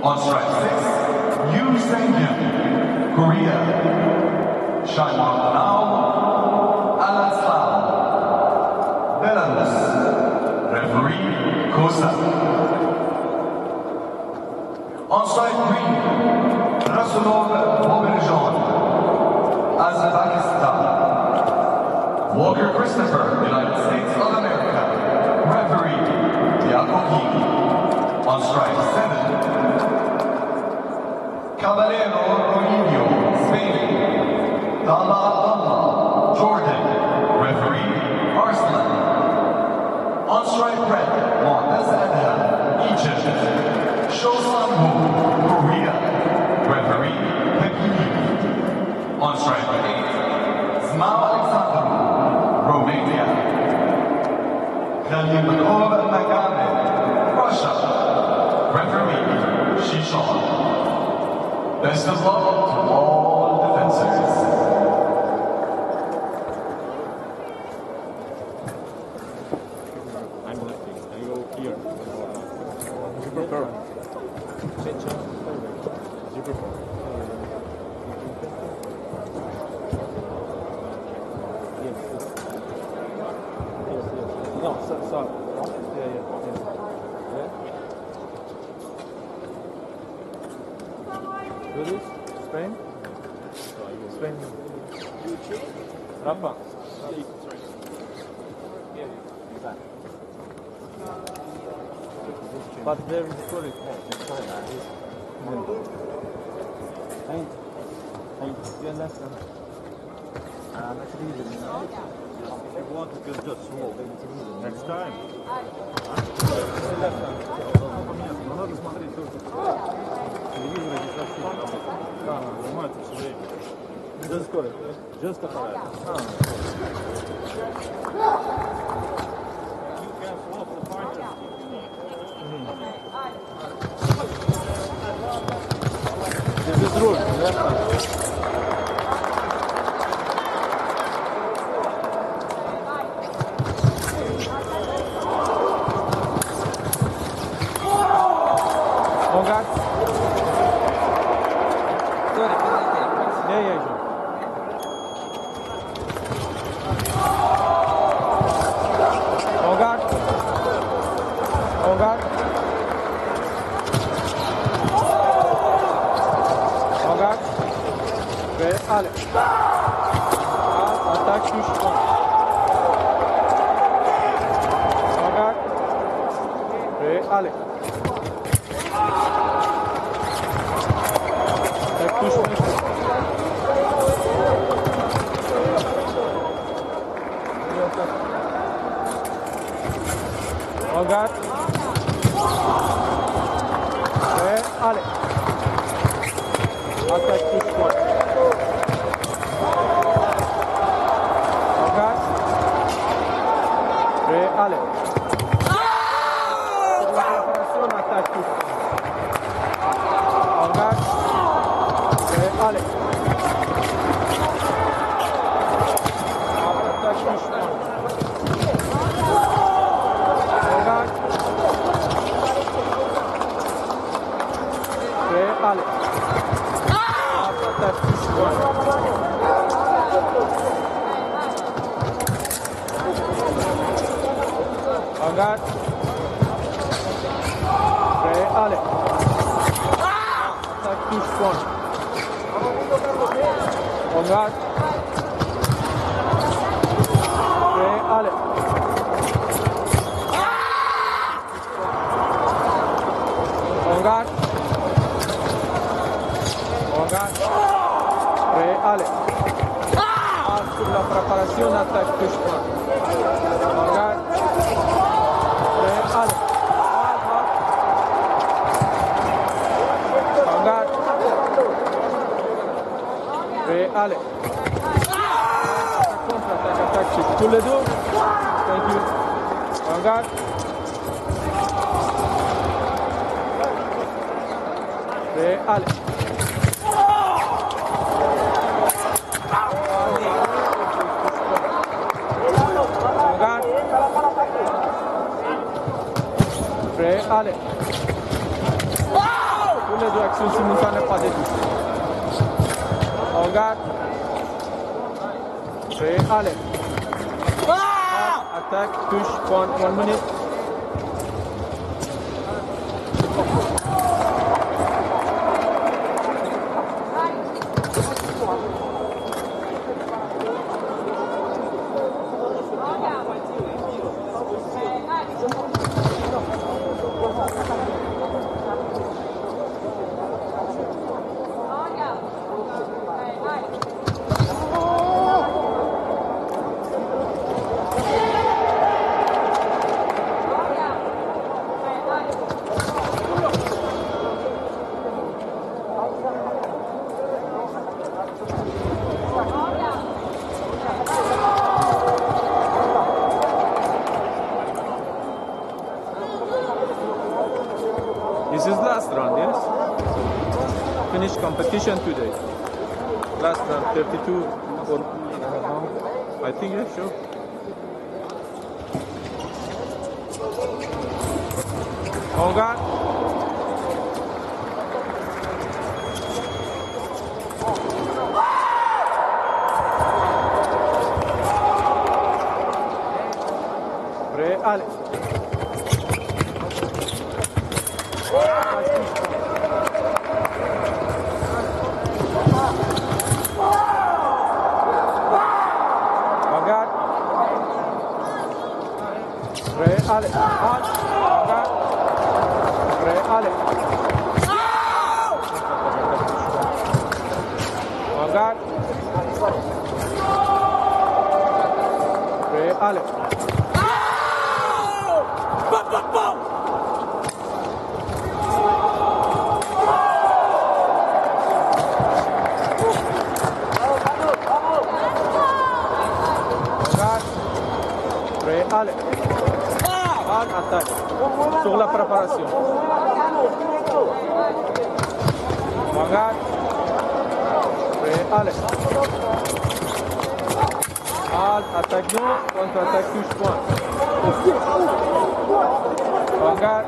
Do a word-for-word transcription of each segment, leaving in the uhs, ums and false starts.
On strike six, Yu Sang-Kim, Korea. Shaiwan Lanao, Alaslav, Belarus. Referee, Kosa. On strike three, Rasulov Boberjan, Uzbekistan. Walker Christopher, United States of America. Referee, Yakoki. On strike seven, Caballero Ronillo, Spain. Dalla Abdallah, Jordan. Referee, Arslan. On strike red, Montez Adham, Egypt. Shosanhu, Korea. Referee, Pekini. On strike eight, Zmao Alexandru, Romania. Khalilmakov Magame, Russia. Referee, Shishon. Best of luck to all defenders. I'm lifting. I go here. You prefer? Change it. You prefer? Yes. Yes, yes. No, so, so. Yeah, yeah, yeah. Yeah? Where is? Spain? Spain. Rafa. But there is story. Ain't, ain't, you understand? Uh, next reason. If you want, you can just swallow. Next time. Надо смотреть только телевизор, здесь вообще да, нажимается все время. Just скоро. Just которая. Здесь без рук, да? Ogak. Sorry, yeah, yeah, sure. Ogak. Ogak. Ogak. Ve Ale. Atak düşman. Ogak. Ve Ale. Tak düşman. Ogak. Ve Ale. Atak düşman. Ogak. Ve Ale. Operación atak düşman. Ogak. Ve Ale. Atak düşman. Ogak. Ve Ale. Atak düşman. Ogak. Ve Ale. Atak düşman. Ogak. Ve Ale. Ogak. Ogak. Ve Ale. Sur la preparación attaque düşman. Ogak. Ve Ale. Ogak. Ve Ale. Contre-attaque, attaque sur tous les deux. Thank you. Ogak. Ve Ale. Ogak. Ve Ale. Tous les deux actions simultanées, pas de touche. On garde. Prêt, allez. Attaque, touche, point, one minute. This is last round, yes? Finish competition today. Last round, thirty-two. Or, I think, yeah, sure. On guard. Prêt, allez. Prêt, allez. Regarde. Prêt, allez. Regarde. Prêt, allez. Regarde. Prêt, allez. Attaque sur la préparation. Regarde. Prêt, allez. Halt, attaque nous, contre-attaque touche point. Regarde.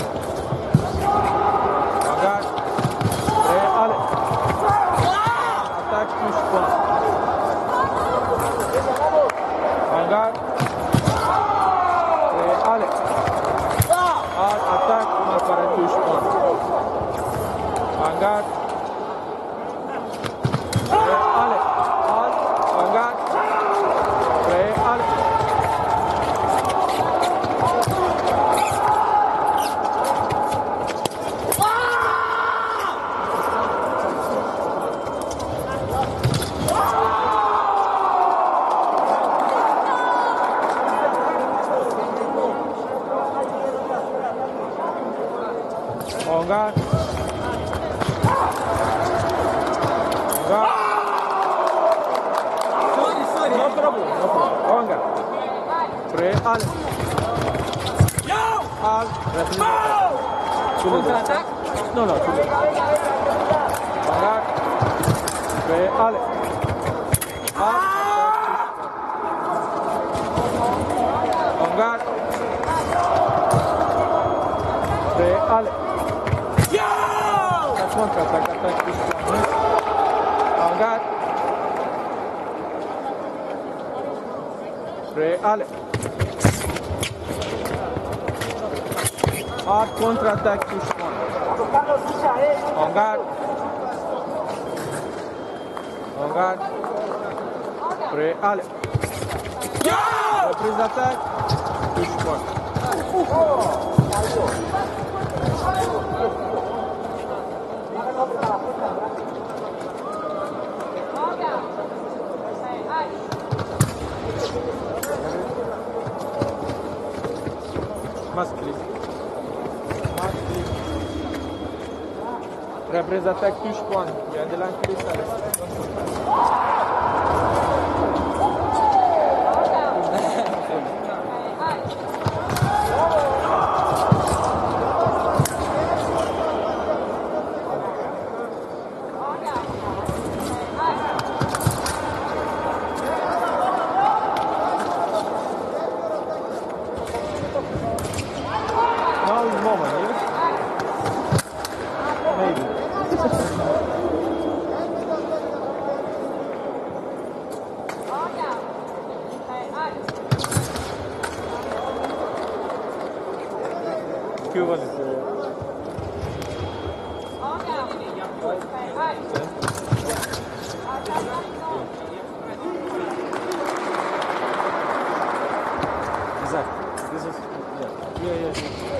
Regarde. Prêt, allez. Attaque touche point. Regarde. Allez. Attaque, on va faire un touche point. Regarde. Allez. Regarde. Prêt, allez. On garde. On garde. Sorry, sorry. No trouble, no problem. On garde. Prêt, allez. Halt. Contre-attaque? Non, non, tout le monde. On garde. Prêt, allez. Halt. On garde. Prêt, allez. Contre-attaque, attaque, touche point. On garde. Prêt, allez. Hard contre-attaque, touche point. On garde. On garde. Prêt, allez. Reprise d'attaque, touche point. Masque, please. Masque, please. Reprise d'attaque, touche point. Il y a de l'enculé, ça reste. Now is the moment, yes? Maybe. equivalent. Exactly. This is, yeah. Yeah, yeah.